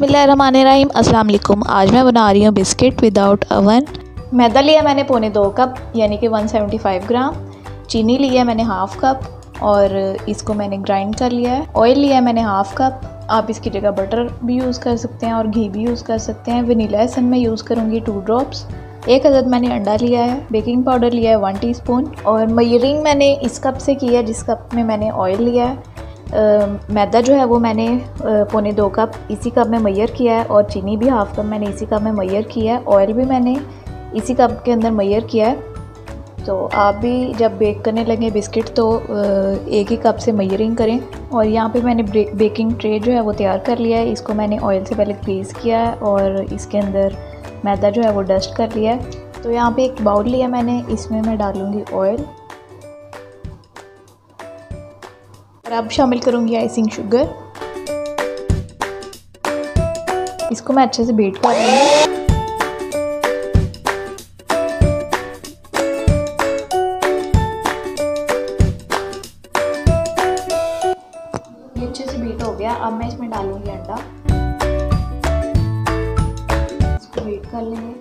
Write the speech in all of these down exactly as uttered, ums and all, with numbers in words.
बिस्मिल्लाहिर्रहमानिर्रहीम। अस्सलाम वालेकुम। आज मैं बना रही हूँ बिस्किट विदाउट अवन। मैदा लिया मैंने पौने दो कप यानी कि एक सौ पचहत्तर ग्राम। चीनी लिया है मैंने हाफ़ कप और इसको मैंने ग्राइंड कर लिया है। ऑयल लिया है मैंने हाफ़ कप, आप इसकी जगह बटर भी यूज़ कर सकते हैं और घी भी यूज़ कर सकते हैं। वनीला एसेंस मैं यूज़ करूँगी टू ड्रॉप्स। एक अदद मैंने अंडा लिया है। बेकिंग पाउडर लिया है वन टीस्पून और मेजरिंग मैंने इस कप से की है जिस कप में मैंने ऑयल लिया है। Uh, मैदा जो है वो मैंने uh, पौने दो कप इसी कप में मैयर किया है और चीनी भी हाफ़ कप मैंने इसी कप में मैयर किया है। ऑयल भी मैंने इसी कप के अंदर मैयर किया है। तो आप भी जब बेक करने लगे बिस्किट तो uh, एक ही कप से मैयरिंग करें। और यहाँ पे मैंने बेकिंग ट्रे जो है वो तैयार कर लिया है। इसको मैंने ऑयल से पहले ग्रीस किया है और इसके अंदर मैदा जो है वो डस्ट कर लिया है। तो यहाँ पे एक बाउल लिया मैंने, इसमें मैं डालूँगी ऑयल और अब शामिल करूँगी आइसिंग शुगर। इसको मैं अच्छे से बीट कर लूँगी। ये अच्छे से बीट हो गया। अब मैं इसमें डालूँगी अंडा, इसको बीट कर लेंगे।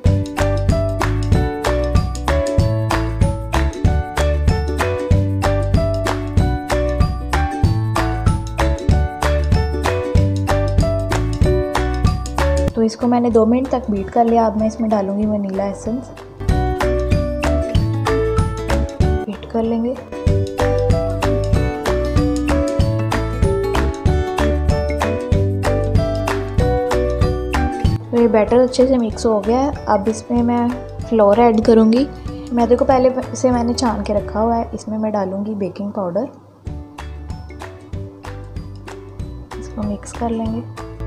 तो इसको मैंने दो मिनट तक बीट कर लिया। अब मैं इसमें डालूंगी वनीला एसेंस, बीट कर लेंगे। तो ये बैटर अच्छे से मिक्स हो गया है। अब इसमें मैं फ्लोर ऐड करूंगी। मैदे को पहले से मैंने छान के रखा हुआ है। इसमें मैं डालूंगी बेकिंग पाउडर, इसको मिक्स कर लेंगे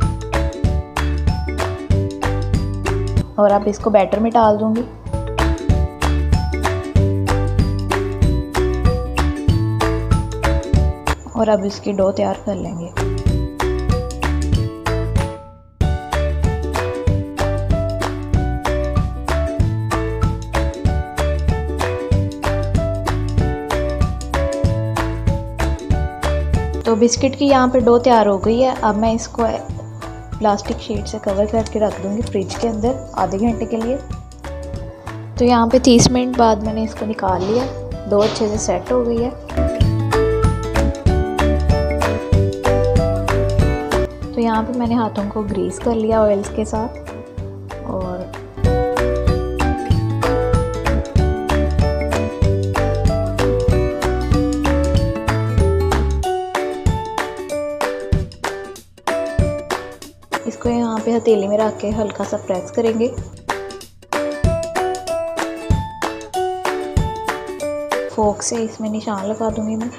और अब इसको बैटर में डाल दूंगी। और अब इसकी डो तैयार कर लेंगे। तो बिस्किट की यहाँ पे डो तैयार हो गई है। अब मैं इसको प्लास्टिक शीट से कवर करके रख दूँगी फ्रिज के अंदर आधे घंटे के लिए। तो यहाँ पे तीस मिनट बाद मैंने इसको निकाल लिया। डो अच्छे से सेट हो गई है। तो यहाँ पे मैंने हाथों को ग्रीस कर लिया ऑयल्स के साथ और इसको यहाँ पे हथेली में रख के हल्का सा प्रेस करेंगे। फोक से इसमें निशान लगा दूंगी मैं।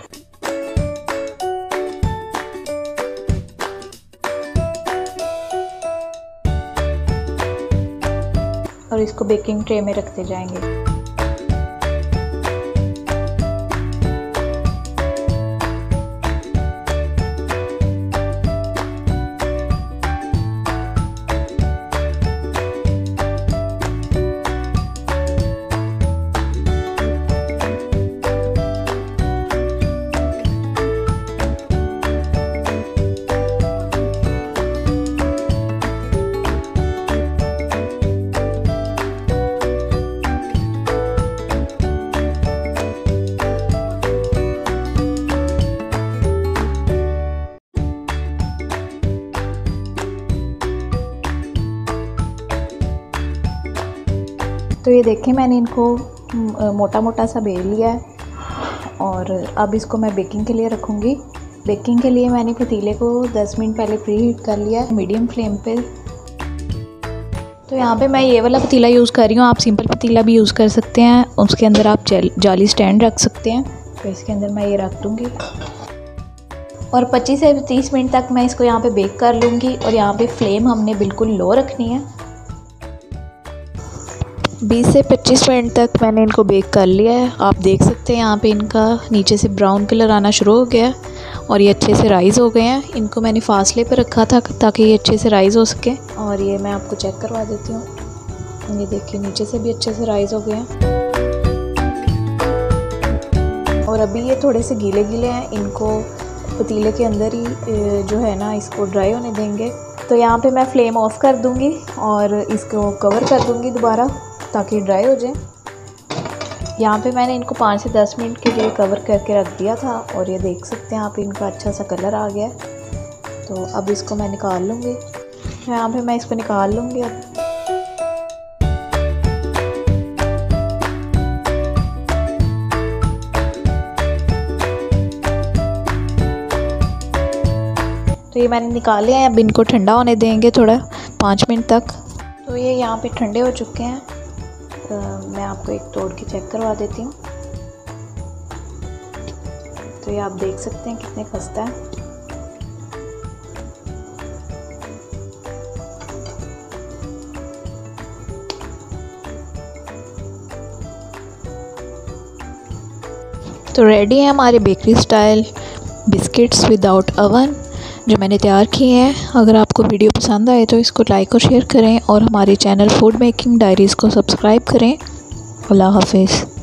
और इसको बेकिंग ट्रे में रखते जाएंगे। तो ये देखें मैंने इनको मोटा मोटा सा बेल लिया है और अब इसको मैं बेकिंग के लिए रखूँगी। बेकिंग के लिए मैंने पतीले को दस मिनट पहले प्री हीट कर लिया है मीडियम फ्लेम पे। तो यहाँ पे मैं ये वाला पतीला यूज़ कर रही हूँ। आप सिंपल पतीला भी यूज़ कर सकते हैं, उसके अंदर आप जाली स्टैंड रख सकते हैं। तो इसके अंदर मैं ये रख दूँगी और पच्चीस से तीस मिनट तक मैं इसको यहाँ पे बेक कर लूँगी। और यहाँ पे फ्लेम हमने बिल्कुल लो रखनी है। बीस से पच्चीस मिनट तक मैंने इनको बेक कर लिया है। आप देख सकते हैं यहाँ पे इनका नीचे से ब्राउन कलर आना शुरू हो गया और ये अच्छे से राइज़ हो गए हैं। इनको मैंने फासले पे रखा था ताकि ये अच्छे से राइज़ हो सके। और ये मैं आपको चेक करवा देती हूँ। ये देखिए नीचे से भी अच्छे से राइज़ हो गए हैं। और अभी ये थोड़े से गीले गीले हैं, इनको पतीले के अंदर ही जो है ना इसको ड्राई होने देंगे। तो यहाँ पे मैं फ्लेम ऑफ कर दूँगी और इसको कवर कर दूँगी दोबारा ताकि ड्राई हो जाए। यहाँ पे मैंने इनको पाँच से दस मिनट के लिए कवर करके रख दिया था और ये देख सकते हैं आप, इनका अच्छा सा कलर आ गया। तो अब इसको मैं निकाल लूँगी। यहाँ पे मैं इसको निकाल लूँगी अब। तो ये मैंने निकाल लिया है। अब इनको ठंडा होने देंगे थोड़ा, पाँच मिनट तक। तो ये यहाँ पे ठंडे हो चुके हैं। तो मैं आपको एक तोड़ के चेक करवा देती हूँ। तो ये आप देख सकते हैं कितने खस्ता है। तो रेडी है हमारे bakery style biscuits without oven जो मैंने तैयार किए हैं। अगर आपको वीडियो पसंद आए तो इसको लाइक और शेयर करें और हमारे चैनल फूड मेकिंग डायरीज़ को सब्सक्राइब करें। अल्लाह हाफिज़।